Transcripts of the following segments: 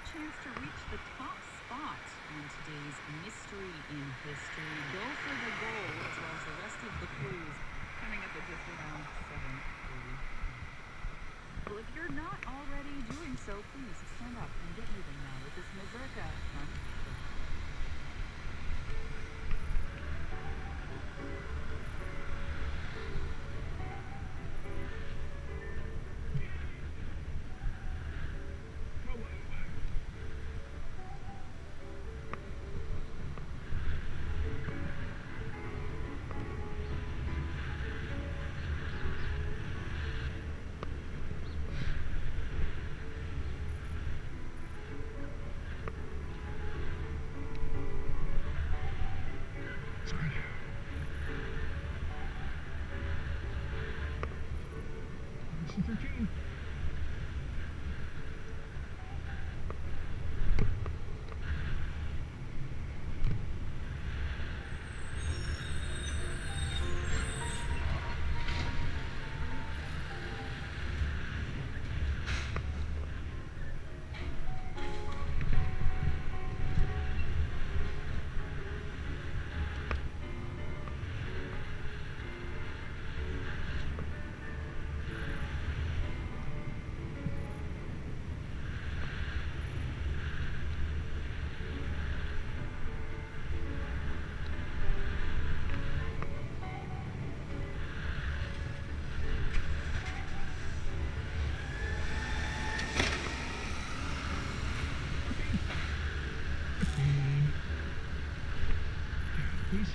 chance to reach the top spot on today's Mystery in History. Go for the goal as well as the rest of the clues coming up at just around 7:30. Well, if you're not already doing so, please stand up and get moving now with this Mazurka from C13. Please.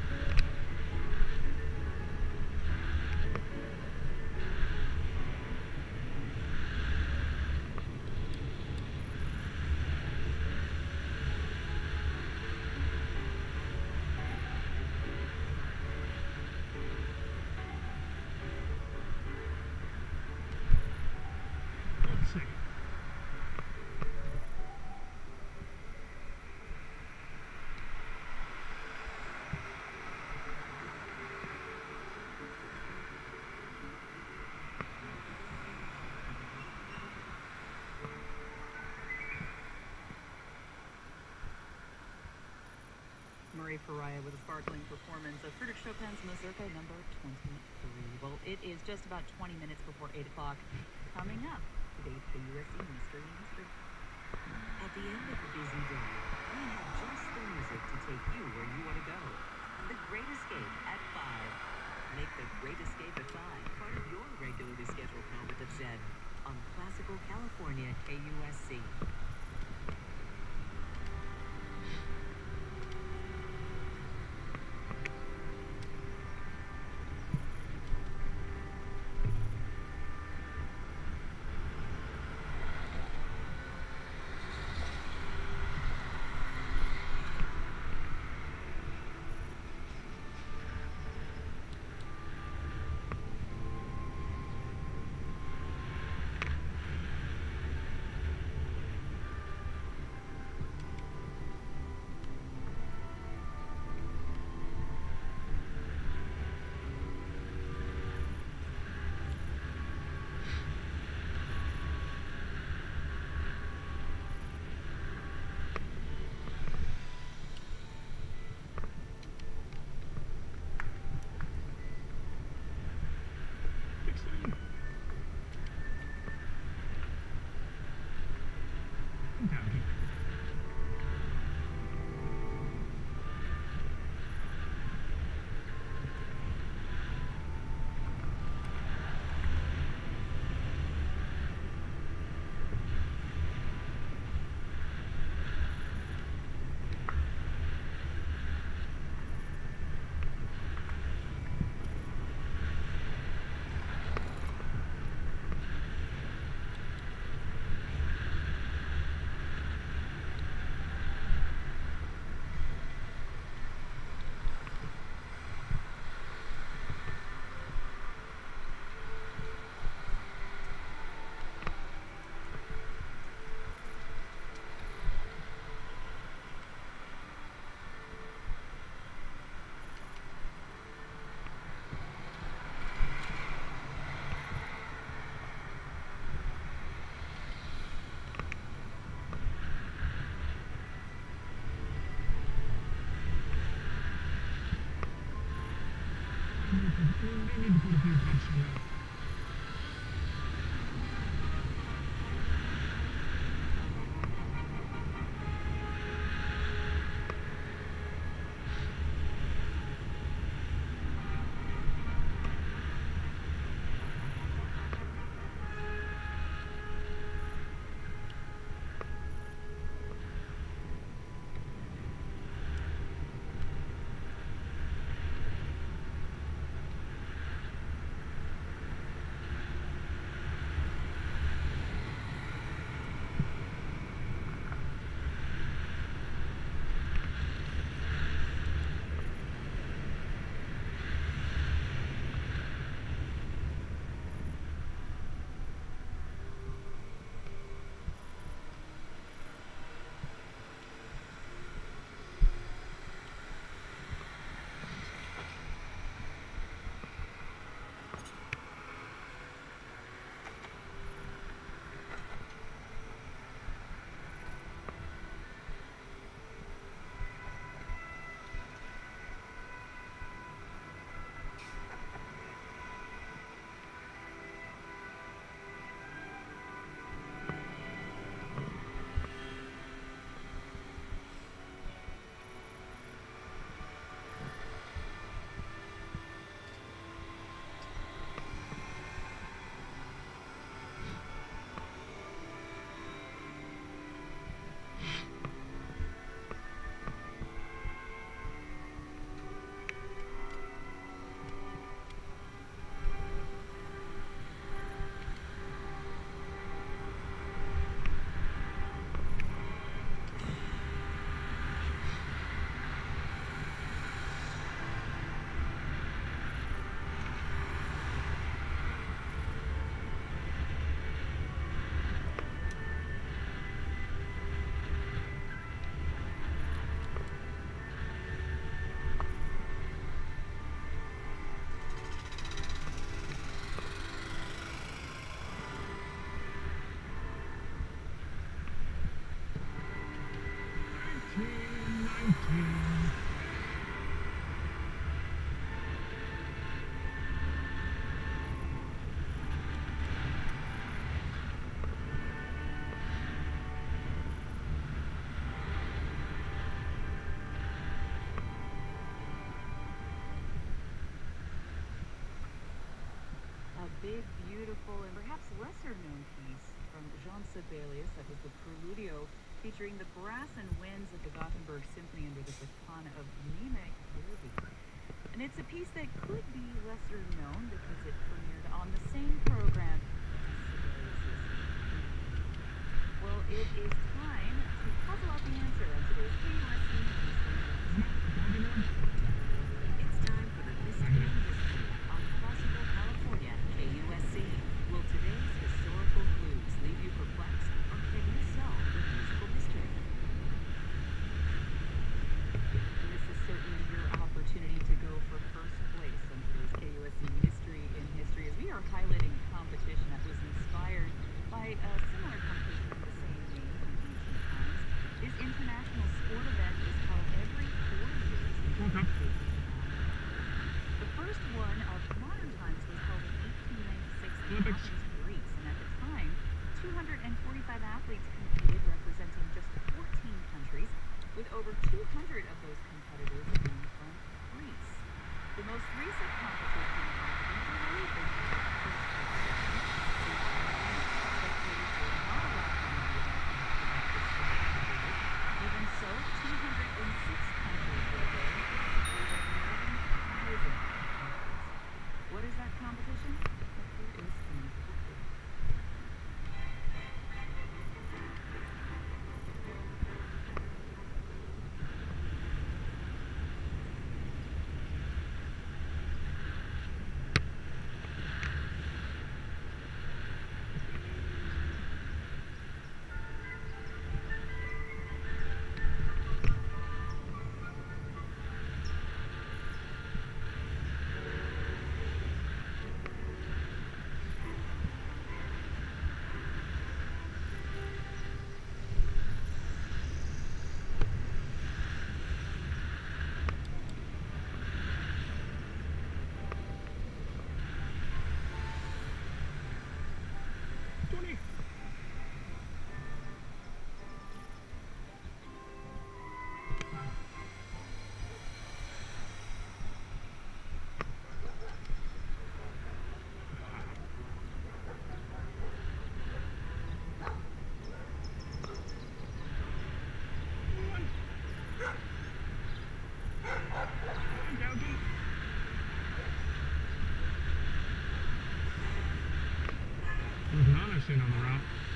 Let's see. Marie Pariah with a sparkling performance of Friedrich Chopin's Mazurka number 23. Well, it is just about 20 minutes before 8 o'clock. Coming up, today's KUSC Mystery in History. At the end of a busy day, we have just the music to take you where you want to go. The Great Escape at 5. Make the Great Escape at 5 part of your regularly scheduled moment of Zen on Classical California KUSC. big, beautiful, and perhaps lesser-known piece from Jean Sibelius. That was the Preludio, featuring the brass and winds of the Gothenburg Symphony under the baton of Nina Järvi. And it's a piece that could be lesser known because it premiered on the same program as Sibelius's. Well, it is time to puzzle out the answer on today's KUSC Mystery. It's time for the Mystery on Classical California, KUSC. Will today's historical clues leave you perplexed, or can you solve the musical mystery? This is certainly your opportunity to go for first place on today's KUSC Mystery in History, as we are highlighting a competition that was inspired by a similar competition of the same name from ancient times. This international sport event is held every 4 years. The first one of modern times was held in 1896 in Athens, Greece, and at the time, 245 athletes competed, representing just 14 countries, with over 200 of those competitors being from Greece. The most recent competition in Italy is the first competition. Spectators were not allowed to be in even so, 206 countries were there, with over 11,000 athletes. What is that competition? Here is the musical clue. There's another scene on the route.